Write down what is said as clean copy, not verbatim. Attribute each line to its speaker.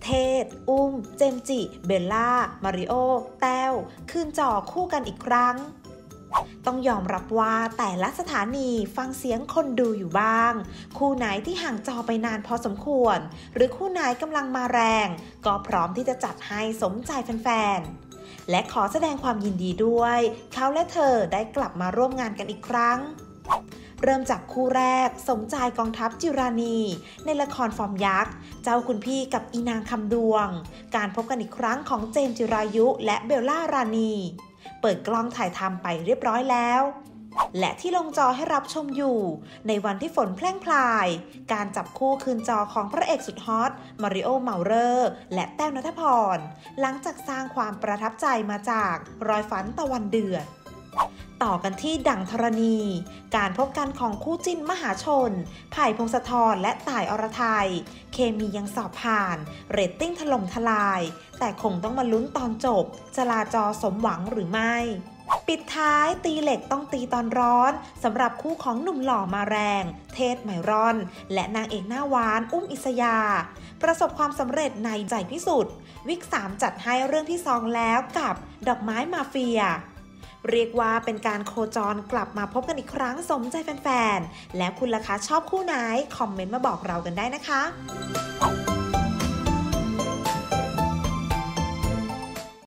Speaker 1: เทศอุ้มเจมจิเบลล่ามาริโอแต้วคืนจอคู่กันอีกครั้งต้องยอมรับว่าแต่ละสถานีฟังเสียงคนดูอยู่บ้างคู่ไหนที่ห่างจอไปนานพอสมควรหรือคู่ไหนกำลังมาแรงก็พร้อมที่จะจัดให้สมใจแฟนๆและขอแสดงความยินดีด้วยเขาและเธอได้กลับมาร่วมงานกันอีกครั้งเริ่มจากคู่แรกสมใจกองทัพจิรานีในละครฟอร์มยักษ์เจ้าคุณพี่กับอีนางคำดวงการพบกันอีกครั้งของเจมส์จิรายุและเบลล่ารานีเปิดกล้องถ่ายทำไปเรียบร้อยแล้วและที่ลงจอให้รับชมอยู่ในวันที่ฝนแพร่งพรายการจับคู่คืนจอของพระเอกสุดฮอตมาริโอเมาเลอร์และแต้วณัฐพรหลังจากสร้างความประทับใจมาจากรอยฝันตะวันเดือดต่อกันที่ดั่งธรณีการพบกันของคู่จิ้นมหาชนไผ่พงศธรและต่ายอรไทยเคมียังสอบผ่านเรตติ้งถล่มทลายแต่คงต้องมาลุ้นตอนจบจะลาจอสมหวังหรือไม่ปิดท้ายตีเหล็กต้องตีตอนร้อนสำหรับคู่ของหนุ่มหล่อมาแรงเทศไมรอนและนางเอกหน้าหวานอุ้มอิสยาประสบความสำเร็จในใจพิสุทธิ์วิก3จัดให้เรื่องที่2แล้วกับดอกไม้มาเฟียเรียกว่าเป็นการโคจรกลับมาพบกันอีกครั้งสมใจแฟนๆแล้วคุณล่ะคะชอบคู่ไหนคอมเมนต์มาบอกเรากันได้นะคะ